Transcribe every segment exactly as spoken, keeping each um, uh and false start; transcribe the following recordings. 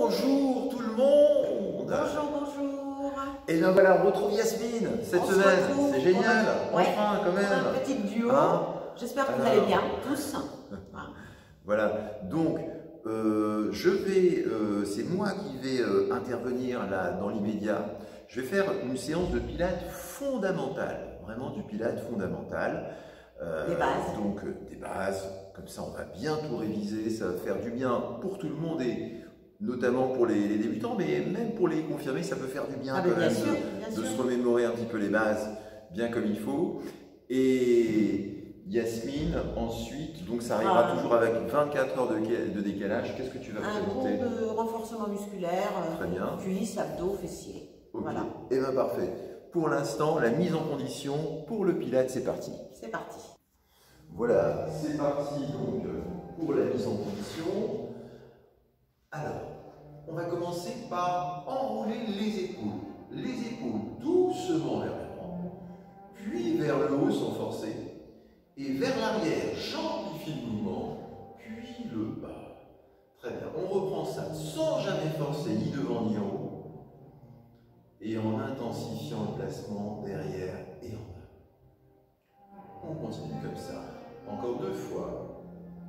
Bonjour tout le monde. Bonjour, bonjour. Et bien voilà, on retrouve Yasmine cette On se semaine. retrouve. C'est génial. Ouais. Enfin, quand même. Un petit duo. Hein? J'espère que Alors... vous allez bien, tous. Voilà, donc euh, je vais, euh, c'est moi qui vais euh, intervenir là dans l'immédiat. Je vais faire une séance de pilates fondamentale, vraiment du pilates fondamental. Euh, des bases. Donc euh, des bases, comme ça on va bien tout réviser, ça va faire du bien pour tout le monde et notamment pour les, les débutants, mais même pour les confirmés, ça peut faire du bien Ah, quand bien même sûr, de, bien de sûr. se remémorer un petit peu les bases bien comme il faut. Et Yasmine, ensuite, donc ça arrivera Ah. toujours avec vingt-quatre heures de, de décalage. Qu'est-ce que tu vas Un présenter? groupe de renforcement musculaire, Très bien. cuisses, abdos, fessiers. Okay. Voilà. Et bien parfait. Pour l'instant, la mise en condition pour le pilates, c'est parti. C'est parti. Voilà, c'est parti donc pour la mise en condition. Alors, on va commencer par enrouler les épaules. Les épaules doucement vers l'avant, puis vers le haut sans forcer, et vers l'arrière, j'amplifie le mouvement, puis le bas. Très bien, on reprend ça sans jamais forcer ni devant ni en haut, et en intensifiant le placement derrière et en bas. On continue comme ça. Encore deux fois.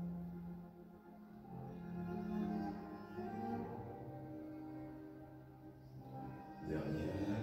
Dernière.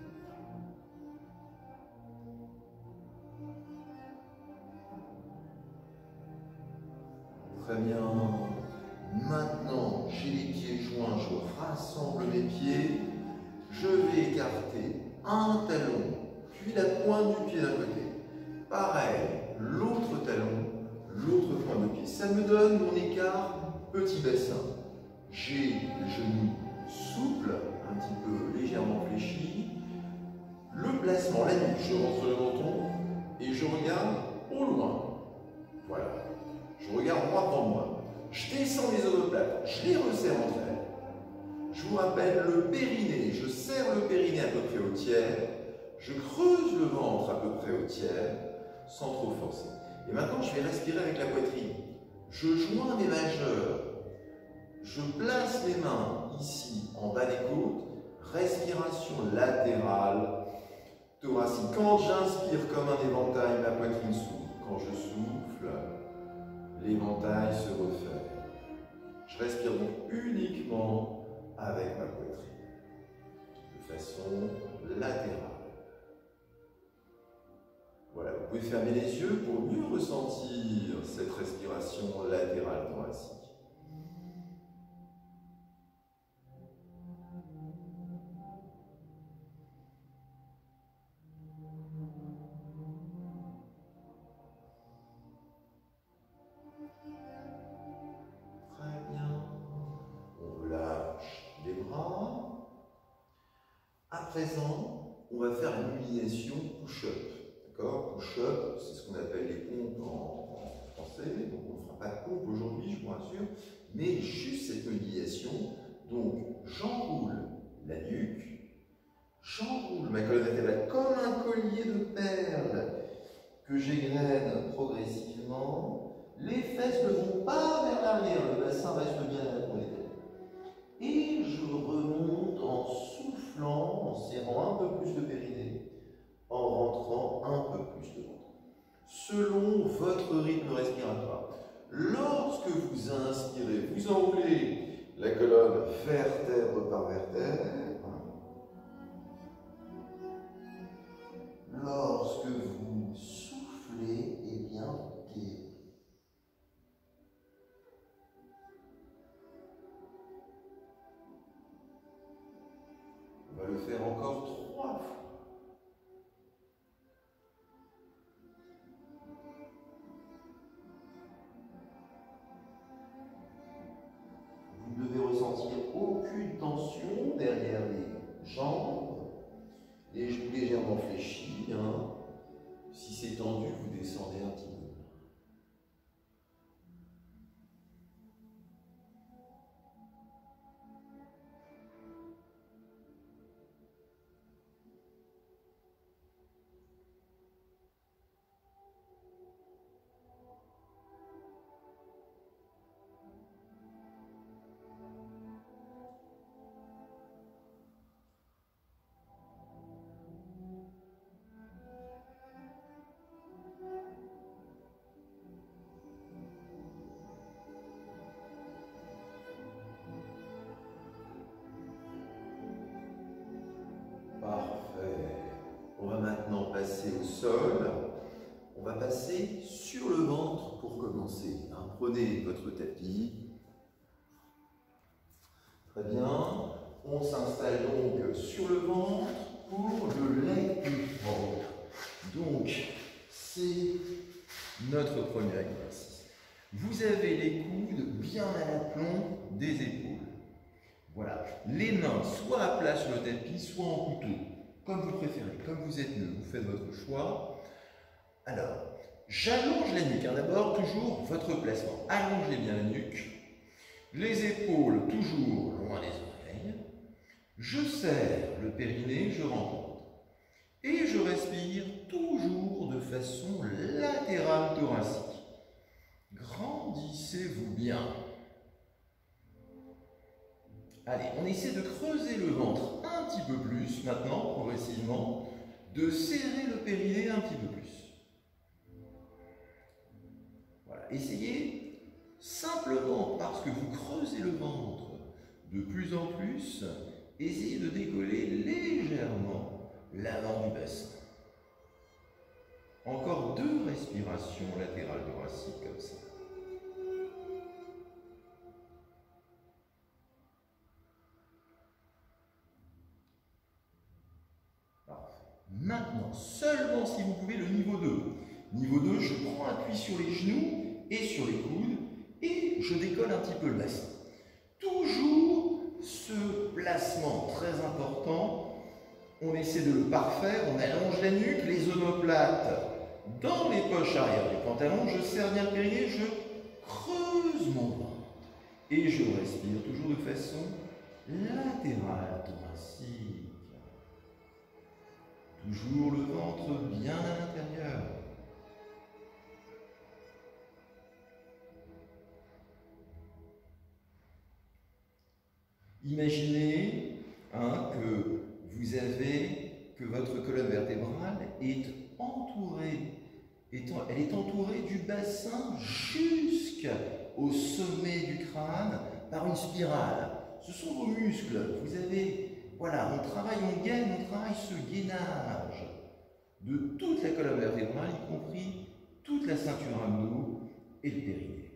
Très bien. Maintenant, j'ai les pieds joints, je rassemble mes pieds. Je vais écarter un talon, puis la pointe du pied d'un côté. Pareil, l'autre talon, l'autre pointe de pied. Ça me donne mon écart petit bassin. J'ai le genou souple, un petit peu légèrement fléchi. Le placement, la nuque, je rentre le menton et je regarde au loin. Voilà. Je regarde droit devant moi. Je descends les omoplates, je les resserre entre elles. Je vous rappelle le périnée. Je serre le périnée à peu près au tiers. Je creuse le ventre à peu près au tiers, sans trop forcer. Et maintenant, je vais respirer avec la poitrine. Je joins mes majeurs. Je place les mains ici, en bas des côtes. Respiration latérale, thoracique. Quand j'inspire comme un éventail, ma poitrine s'ouvre. Quand je souffle, l'éventail se referme. Je respire donc uniquement avec ma poitrine, de façon latérale. Voilà, vous pouvez fermer les yeux pour mieux ressentir cette respiration latérale thoracique. Très bien. On relâche les bras. À présent, on va faire une humiliation push-up. D'accord? Push-up, c'est ce qu'on appelle les pompes en, en français. Donc on ne fera pas de pompe aujourd'hui, je vous rassure, mais juste cette modulation. Donc j'enroule la nuque, j'enroule ma colonne vertébrale comme un collier de perles que j'égrène progressivement. Les fesses ne vont pas vers l'arrière, le bassin reste bien à la pointe. Et je remonte en soufflant, en serrant un peu plus le périnée, en rentrant un peu plus de ventre. Selon votre rythme respiratoire, lorsque vous inspirez, vous enroulez la colonne vertèbre par vertèbre. Lorsque vous soufflez, eh bien, vous guérissez. On va le faire encore trois fois. Vous ne devez ressentir aucune tension derrière les jambes, les genoux légèrement fléchis. Hein. Si c'est tendu, vous descendez un petit peu. passer au sol. On va passer sur le ventre pour commencer. Hein, prenez votre tapis. Très bien. On s'installe donc sur le ventre pour le leg push. Donc, c'est notre premier exercice. Vous avez les coudes bien à l'aplomb des épaules. Voilà. Les mains soit à plat sur le tapis, soit en couteau. Comme vous préférez, comme vous êtes mieux, vous faites votre choix. Alors, j'allonge la nuque. Hein. D'abord, toujours votre placement. Allongez bien la nuque. Les épaules toujours loin des oreilles. Je serre le périnée, je rencontre. Et je respire toujours de façon latérale thoracique. Grandissez-vous bien. Allez, on essaie de creuser le ventre un petit peu plus maintenant, progressivement, de serrer le périnée un petit peu plus. Voilà, essayez simplement parce que vous creusez le ventre de plus en plus, essayez de décoller légèrement l'avant du bassin. Encore deux respirations latérales thoraciques comme ça. Maintenant, seulement si vous pouvez, le niveau deux. Niveau deux, je prends appui sur les genoux et sur les coudes et je décolle un petit peu le bassin. Toujours ce placement très important, on essaie de le parfaire, on allonge la nuque, les omoplates dans les poches arrière du pantalon, je serre bien le périnée, je creuse mon ventre et je respire toujours de façon latérale thoracique. Toujours le ventre bien à l'intérieur. Imaginez hein, que vous avez, que votre colonne vertébrale est entourée, est en, elle est entourée du bassin jusqu'au sommet du crâne par une spirale. Ce sont vos muscles. Vous avez Voilà, on travaille, on gaine, on travaille ce gainage de toute la colonne vertébrale, y compris toute la ceinture abdos et le périnée.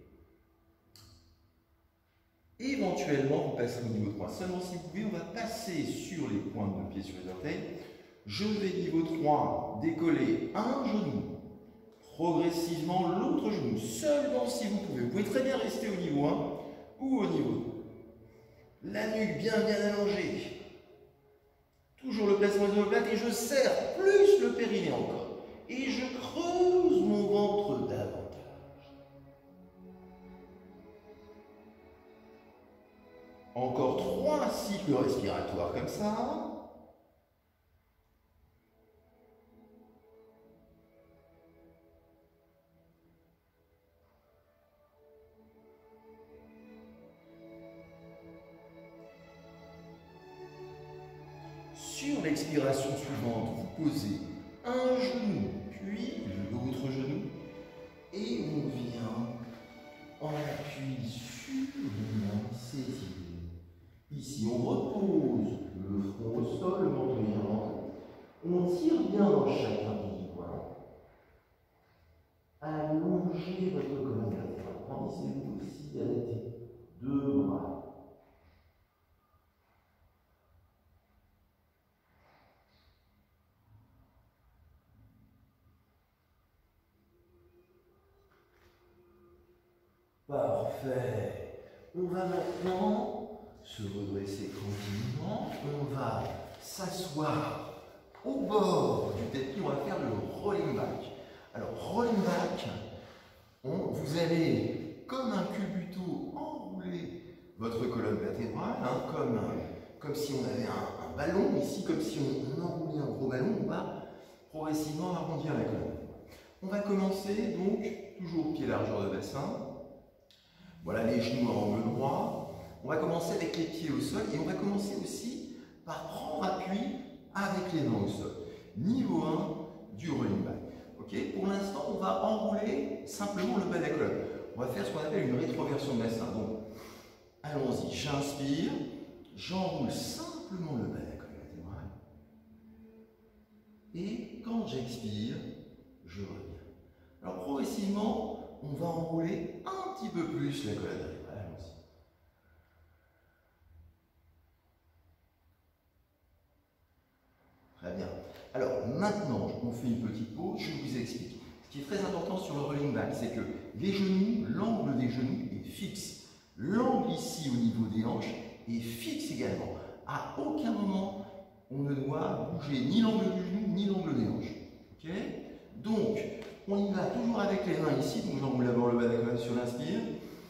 Éventuellement, vous passerez au niveau trois. Seulement si vous pouvez, on va passer sur les pointes de pied sur les orteils. Je vais niveau trois, décoller un genou, progressivement l'autre genou, seulement si vous pouvez. Vous pouvez très bien rester au niveau un ou au niveau deux. La nuque bien bien allongée. Toujours le placement des omoplates et je serre plus le périnée encore. Et je creuse mon ventre davantage. Encore trois cycles respiratoires comme ça. Sur l'expiration suivante, vous posez un genou, puis l'autre genou, et on vient en appui sur les mains saisies. Ici, on repose le front au sol, le menton bien. On tire bien dans chacun des doigts. Allongez votre colonne vertébrale. Grandissez-vous aussi à la tête. Deux bras. Parfait. On va maintenant se redresser tranquillement. On va s'asseoir au bord du tapis. On va faire le rolling back. Alors, rolling back, on, vous allez, comme un culbuto, enrouler votre colonne vertébrale, hein, comme, comme si on avait un, un ballon. Ici, comme si on, on enroulait un gros ballon, on va progressivement arrondir la colonne. On va commencer donc, toujours pied largeur de bassin. Voilà les genoux à angle droit. On va commencer avec les pieds au sol et on va commencer aussi par prendre appui avec les mains au sol. Niveau un du rolling back. Okay, pour l'instant, on va enrouler simplement le bas de la colonne. On va faire ce qu'on appelle une rétroversion de bassin. Donc, allons-y. J'inspire, j'enroule simplement le bas de la colonne vertébrale. Et quand j'expire, je reviens. Alors progressivement, on va enrouler un petit peu plus la colonne vertébrale. Allons-y. Très bien. Alors maintenant, on fait une petite pause, je vous explique. Ce qui est très important sur le rolling back, c'est que les genoux, l'angle des genoux est fixe. L'angle ici au niveau des hanches est fixe également. À aucun moment, on ne doit bouger ni l'angle du genou, ni l'angle des hanches. Okay, donc, on y va toujours avec les mains ici. Donc, j'enroule d'abord le bas de la colonne sur l'inspire.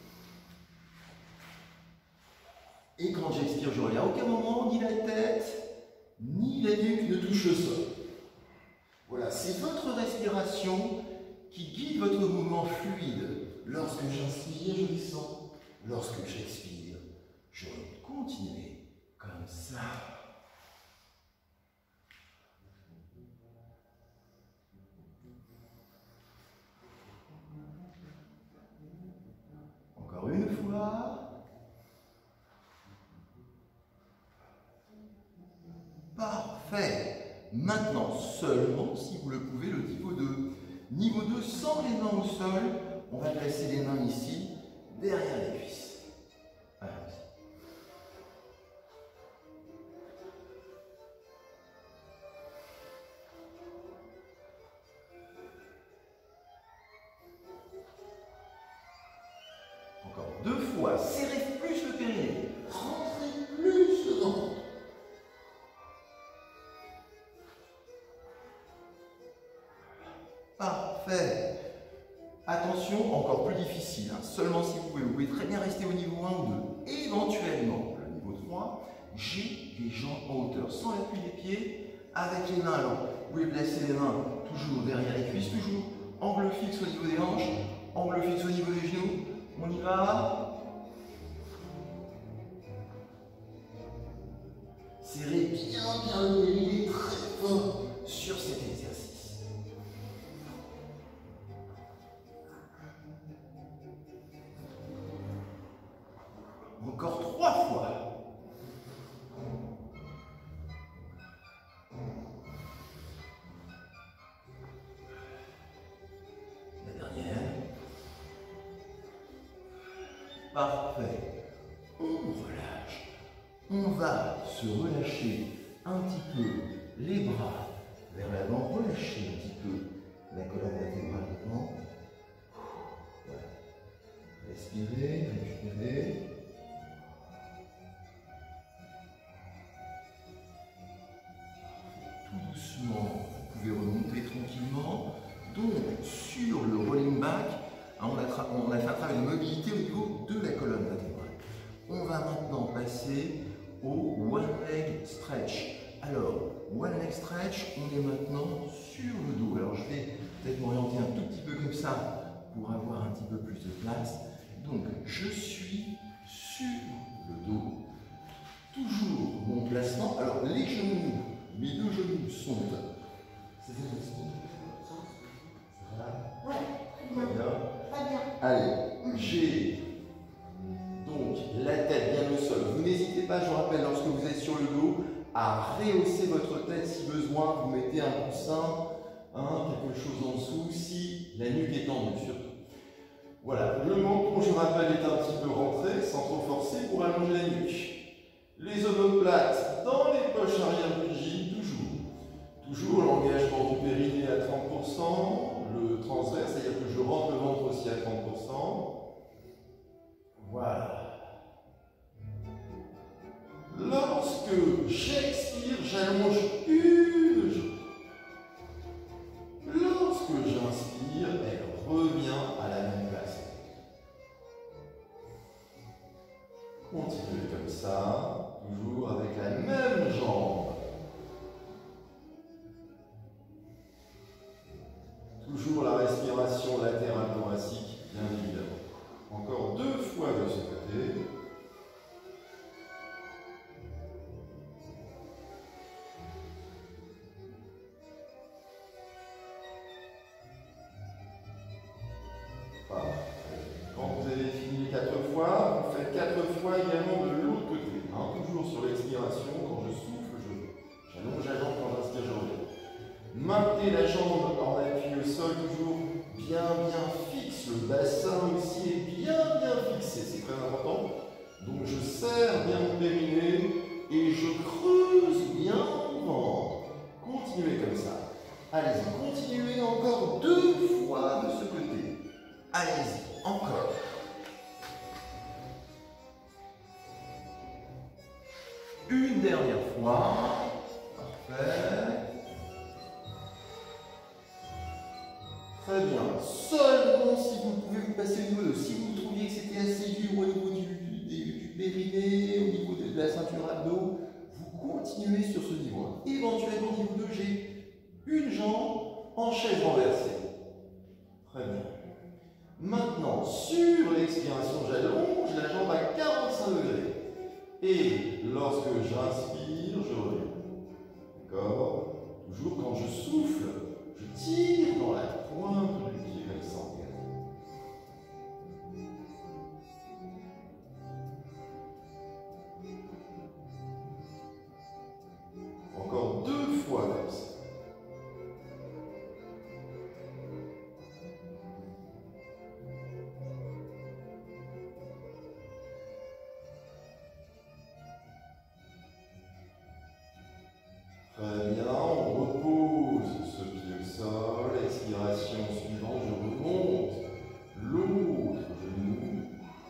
Et quand j'expire, je reviens. À aucun moment, ni la tête, ni la nuque ne touche le sol. Voilà, c'est votre respiration qui guide votre mouvement fluide. Lorsque j'inspire, je descends. Lorsque j'expire, je continue comme ça. Encore une fois. Parfait. Maintenant, seulement, si vous le pouvez, le niveau deux. Niveau deux, sans les mains au sol, on va placer les mains ici, derrière les cuisses. Allons-y. Encore deux fois, serrez plus le périnée, rentrez plus le ventre. Parfait. Attention, encore plus difficile, hein. Seulement si vous pouvez, vous pouvez très bien rester au niveau un ou deux. Éventuellement, le niveau trois, j'ai les jambes en hauteur, sans l'appui des pieds, avec les mains. Alors, vous pouvez placer les mains toujours derrière les cuisses, toujours angle fixe au niveau des hanches, angle fixe au niveau des genoux. On y va. Serrez bien, bien le périnée, très fort sur cet exercice. Encore trois fois. La dernière. Parfait. On relâche. On va se relâcher un petit peu les bras vers l'avant. Relâcher un petit peu la colonne vertébrale devant. Voilà. Respirez, respirez. Tout doucement, vous pouvez remonter tranquillement. Donc, sur le rolling back, on a, on a fait un travail de mobilité au niveau de la colonne vertébrale. On va maintenant passer au one leg stretch. Alors, one leg stretch, on est maintenant sur le dos. Alors, je vais peut-être m'orienter un tout petit peu comme ça pour avoir un petit peu plus de place. Donc, je suis sur le dos. Toujours mon placement. Alors, les genoux, mes deux genoux sont. C'est ça, Ouais, très bien. très bien. Allez, j'ai donc la tête bien au sol. Vous n'hésitez pas, je vous rappelle, lorsque vous êtes sur le dos, à rehausser votre tête si besoin. Vous mettez un coussin, hein, quelque chose en dessous, si la nuque est tendue surtout. Voilà, le menton, je rappelle, est un petit peu rentré, sans trop forcer, pour allonger la nuque. Les omoplates dans les poches arrière du jean, toujours. Toujours l'engagement du périnée à trente pour cent, le transverse, c'est-à-dire que je rentre le ventre aussi à trente pour cent. Voilà. Lorsque j'expire, j'allonge une jambe. Lorsque j'inspire, elle revient à la même place. Continuez comme ça, toujours avec la même jambe. Toujours la respiration latérale thoracique, bien évidemment. Encore deux fois de ce côté. Parfait. Quand vous avez fini les quatre fois, vous faites quatre fois également de l'autre côté. Hein, toujours sur l'expiration, quand je souffle, je Gardez la jambe en appui au sol, toujours bien bien fixe. Le bassin aussi est bien bien fixé, c'est très important. Donc je serre bien mon périnée et je creuse bien mon ventre. Continuez comme ça. Allez-y, continuez encore deux fois de ce côté. Allez-y, encore. Une dernière fois. Parfait. Très bien. Seulement si vous pouvez vous passer au niveau de, si vous trouviez que c'était assez dur au niveau du, du, du périnée, au niveau de, de la ceinture abdo, vous continuez sur ce niveau. Éventuellement, niveau deux, j'ai une jambe en chaise renversée. Très bien. Maintenant, sur l'expiration, j'allonge la jambe à quarante-cinq degrés. Et lorsque j'inspire, je reviens. D'accord? Toujours quand je souffle, je tire dans la pointe du pied comme ça en gardant. Encore deux fois comme ça. Très bien, on repose ce pied au sol, expiration suivante, je remonte l'autre genou.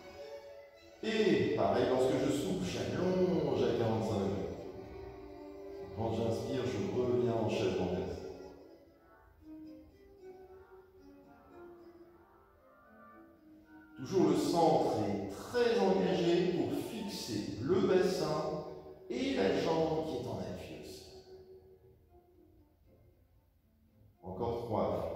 Et pareil, lorsque je souffle, j'allonge à quarante-cinq degrés. Quand j'inspire, je reviens en chaise renversée. Toujours le centre est très engagé pour fixer le bassin et la jambe qui est en appui au sol. Encore trois fois.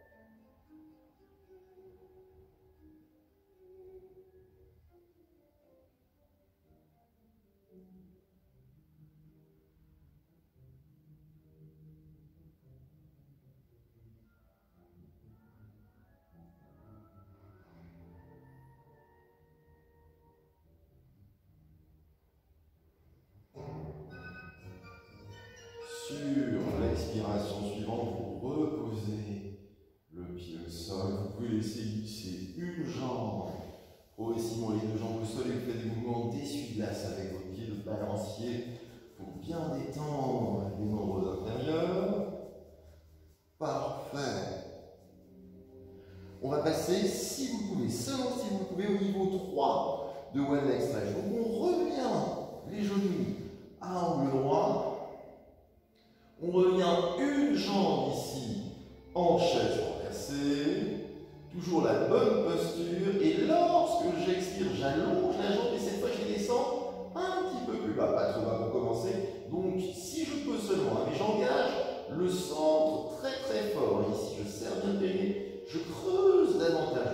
Sur l'expiration suivante, vous reposez le pied au sol. Vous pouvez laisser glisser une jambe progressivement les deux jambes au sol et vous faites des mouvements d'essuie-glace avec vos pieds de balancier pour bien détendre les membres inférieurs. Parfait. On va passer, si vous pouvez, seulement si vous pouvez, au niveau trois de One Leg Stretch. Donc on revient les genoux à angle droit. On revient une jambe ici en chaise renversée. Toujours la bonne posture. Et lorsque j'expire, j'allonge la jambe et cette fois je descends un petit peu plus bas. Pas trop bas pour commencer. Donc si je peux seulement, mais j'engage le centre très très fort. Ici je serre bien le périnée. Je creuse davantage.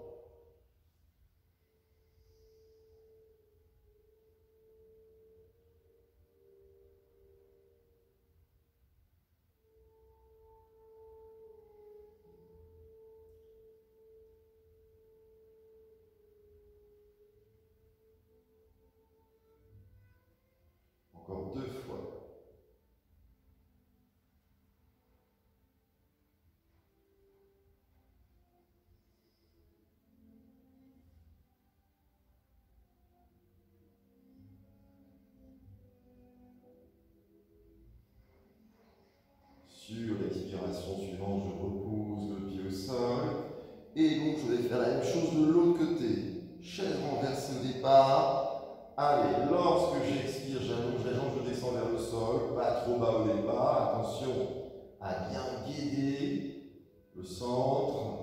Encore deux fois. Sur l'expiration suivante, je repose le pied au sol. Et donc, je vais faire la même chose de l'autre côté. Chaise renversée au départ. Allez, lorsque j'expire, j'allonge la jambe, je descends vers le sol. Pas trop bas au départ. Attention à bien guider le centre.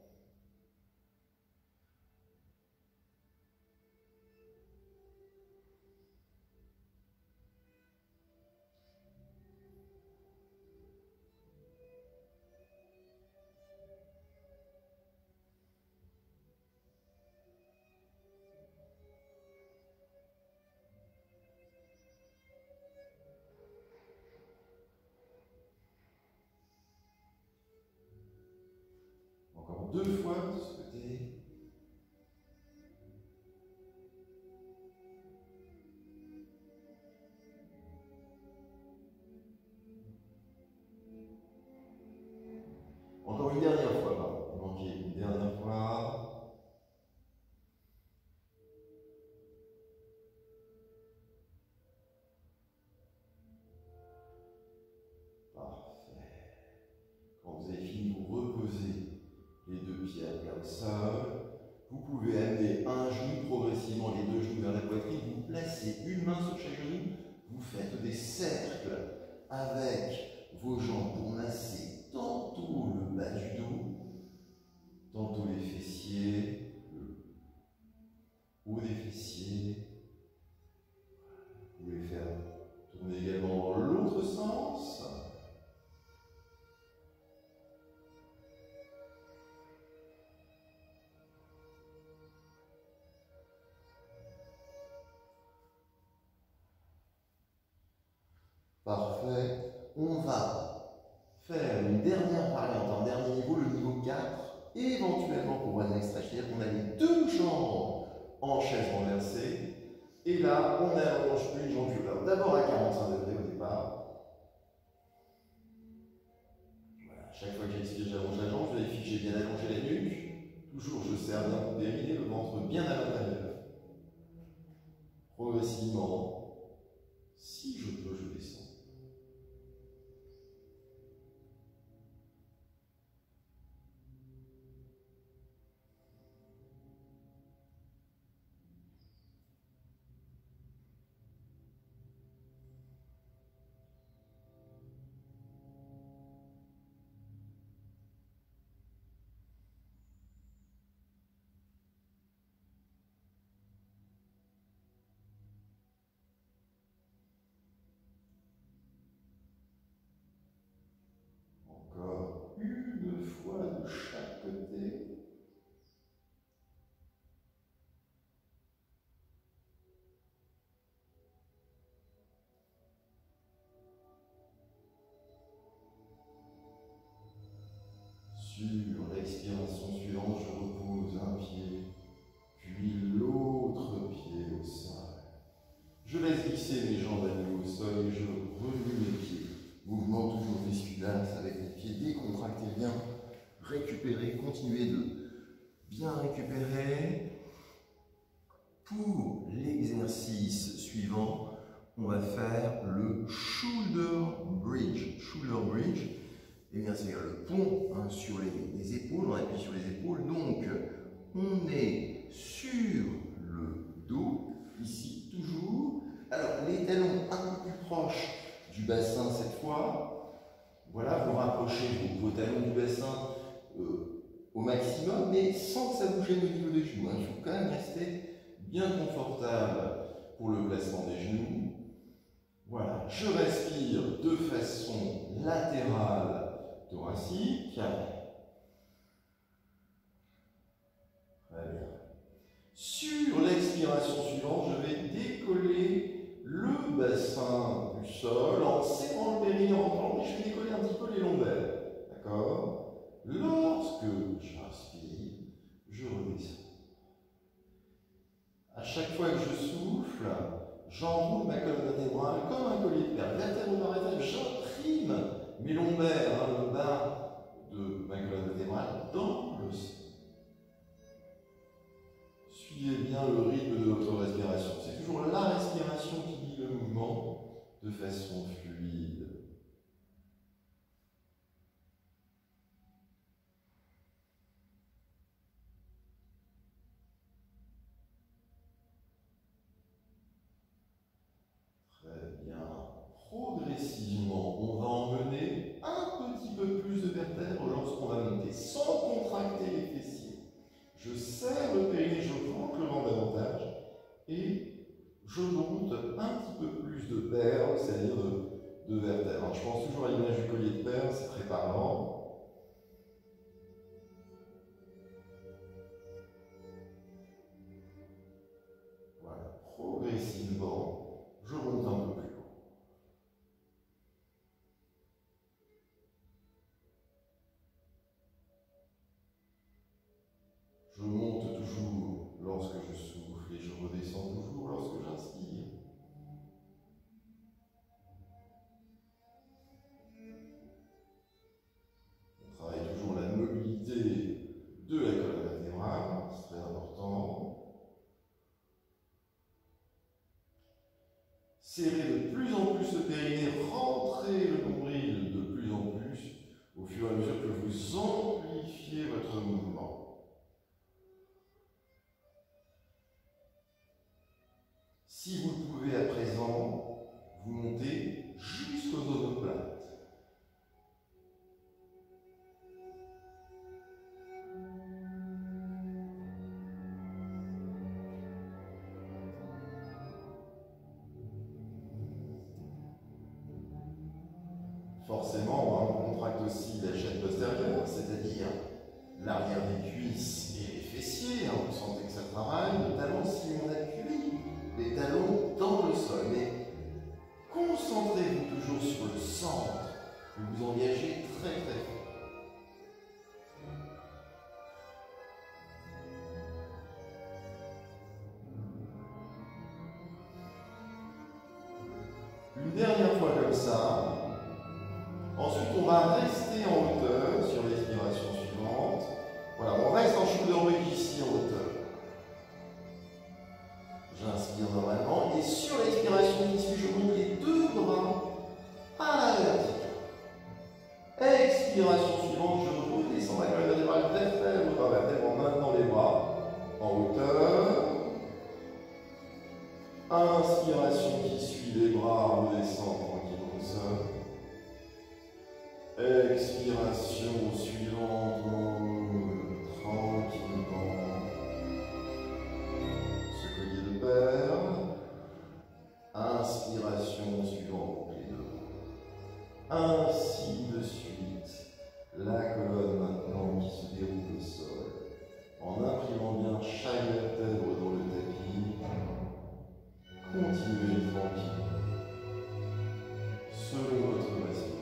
Encore deux fois de ce côté. sol. Vous pouvez amener un genou progressivement, les deux genoux vers la poitrine. Vous placez une main sur chaque genou. Vous faites des cercles avec vos jambes pour masser tantôt le bas du dos, tantôt les fessiers, le haut des fessiers. Vous pouvez faire tourner également dans l'autre sens. Parfait. On va faire une dernière variante, un dernier niveau, le niveau quatre, éventuellement pour un extra, c'est-à-dire qu'on a les deux jambes en chaise renversée, et là, on allonge une jambe plus bas. D'abord à quarante-cinq degrés au départ. Voilà, chaque fois que j'expire, j'allonge la jambe, je vérifie que j'ai bien allongé la nuque. Toujours, je serre bien mon périnée, le ventre bien à l'intérieur. Progressivement, si je peux, je descends. Encore une fois de chaque côté. Sur l'expiration suivante, je repose un pied, puis l'autre pied au sol. Je laisse glisser mes jambes à nouveau au sol et je remue mes pieds. Mouvement toujours musculaire avec les pieds décontractés, bien récupérer, continuez de bien récupérer. Pour l'exercice suivant, on va faire le shoulder bridge. Shoulder bridge, et bien c'est le pont hein, sur les, les épaules, on appuie sur les épaules, donc on est sur le dos, ici toujours. Alors les talons un peu plus proches du bassin cette fois. Voilà, vous rapprochez vos, vos talons du bassin euh, au maximum, mais sans que ça bouge au niveau des genoux. Hein. Il faut quand même rester bien confortable pour le placement des genoux. Voilà, je respire de façon latérale thoracique. Très bien. Sur l'expiration suivante, je vais décoller le bassin du sol en serrant le périnée en grand, et je vais décoller un petit peu les lombaires. D'accord? Lorsque j'inspire, je redescends. À chaque fois que je souffle, j'enroule ma colonne vertébrale comme un collier de perles. Latéraux-parietal, j'imprime mes lombaires, hein, le bas de ma colonne vertébrale, dans le sol. Suivez bien le rythme de votre respiration. C'est toujours la respiration qui guide le mouvement de façon fluide. Très bien. Progressivement, on va emmener un petit peu plus de vertèbres lorsqu'on va monter, sans contracter les fessiers. Je serre le périnée, je rentre le ventre davantage et je monte un petit peu plus de perles, c'est-à-dire de, de vertèbres. Alors, je pense toujours à l'image du collier de perles, c'est très parlant. Voilà, progressivement, je monte un peu plus haut. Je monte toujours lorsque je souffle et je redescends toujours lorsque j'inspire. On travaille toujours la mobilité de la colonne vertébrale, c'est très important. Serrez de plus en plus le périnée, rentrez le nombril de plus en plus au fur et à mesure que vous amplifiez votre mouvement. Si vous le pouvez à présent, vous montez jusqu'aux omoplates. Forcément, on contracte aussi la chaîne postérieure, c'est-à-dire l'arrière des cuisses et les fessiers. Vous sentez que ça travaille. Les talons, si on appuie les talons dans le sol. Mais concentrez-vous toujours sur le centre que vous engagez très très fort. Une dernière fois comme ça. Ensuite, on va rester en hauteur sur l'expiration suivante. Voilà, on reste en shoulder ici en hauteur. J'inspire normalement et sur l'expiration qui suit, je monte les deux bras à la verticale. Expiration suivante, je redescends la colonne vertébrale vertèbre par vertèbre en maintenant les bras en hauteur. Inspiration qui suit, les bras redescendent tranquillement au sol. Expiration suivante, tranquillement. Ce collier de perles. Inspiration suivante, les deux. Ainsi de suite. La colonne maintenant qui se déroule au sol. En imprimant bien chaque vertèbre dans le tapis. Continuez tranquille. Selon votre respiration.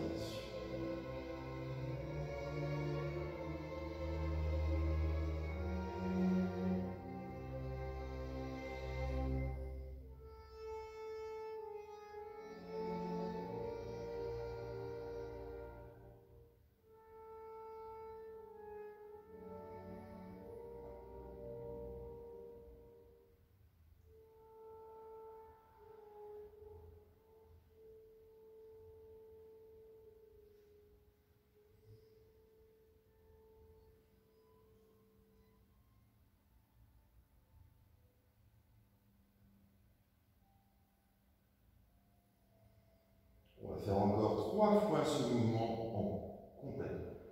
On va faire encore trois fois ce mouvement en complet.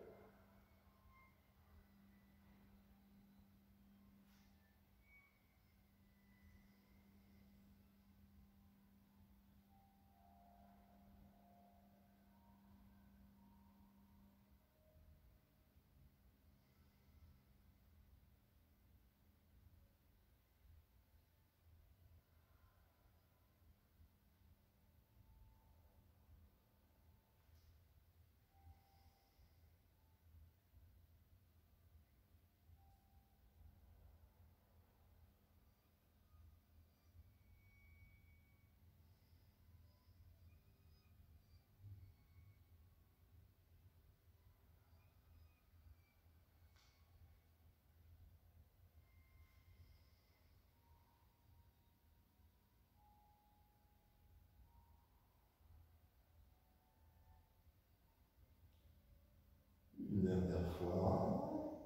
Une dernière fois.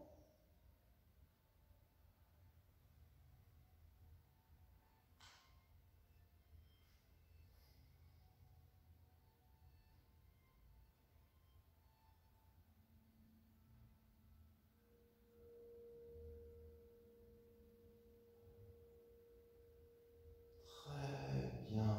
Très bien.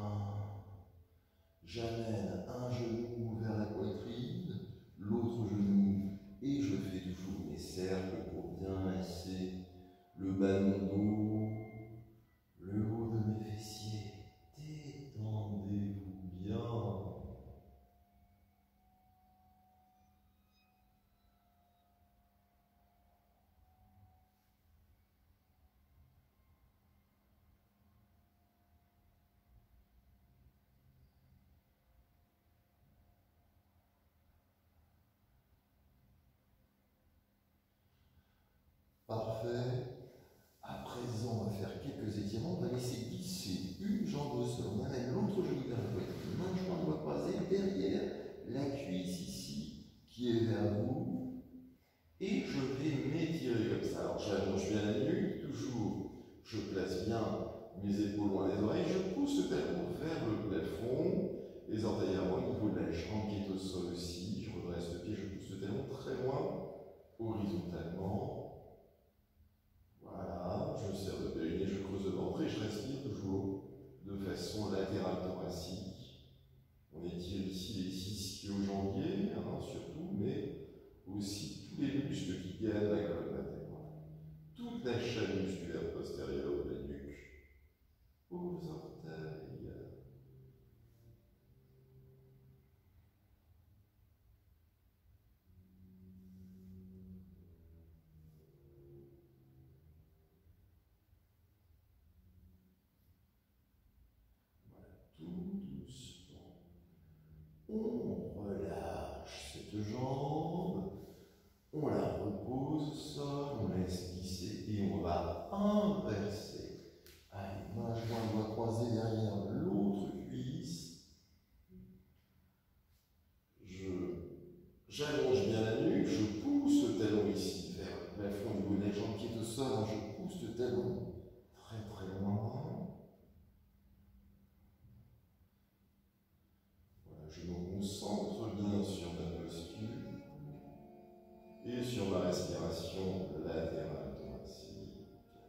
J'amène un genou vers la poitrine, l'autre genou, et je fais toujours mes cercles pour bien masser le bas de mon dos, le haut de mes fessiers. Détendez-vous bien. Parfait. À présent, on va faire quelques étirements. On va laisser glisser une jambe au sol. On amène l'autre genou vers la poitrine. Main jointe, doigt croisé derrière la cuisse ici qui est vers vous. Et je vais m'étirer comme ça. Alors j'allonge bien la nuque, toujours. Je place bien mes épaules loin des oreilles, je pousse le talon vers le plafond, les orteils avant au niveau de la jambe qui est au sol aussi, je redresse le pied, je pousse le talon très loin, horizontalement. Voilà, je serre le périnée, je creuse le ventre et je respire toujours de façon latérale thoracique. On étire ici les ischio-jambiers, hein, surtout, mais aussi tous les muscles qui gagnent la colonne latérale. Toute la chaîne musculaire postérieure de la nuque, aux orteils. Tout doucement, on relâche cette jambe, on la repose au sol, on laisse glisser et on va inverser. Allez, main jointe, doigt croisé derrière l'autre cuisse. J'allonge bien la nuque, je pousse le talon ici vers le plafond au niveau de la jambe qui est au sol, je pousse le talon très très loin. Je me concentre bien sur ma posture et sur ma respiration latérale thoracique.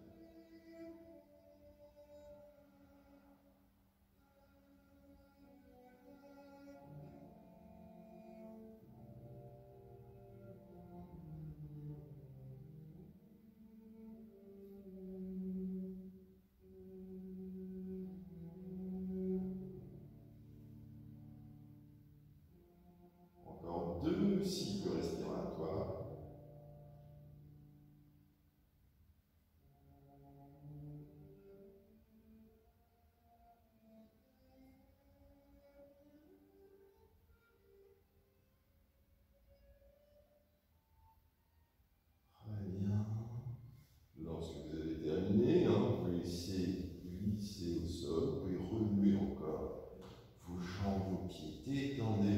Deux cycles respiratoires. Très bien. Lorsque vous avez terminé, hein, vous pouvez laisser glisser au sol, vous pouvez remuer encore vos jambes, vos pieds, détendez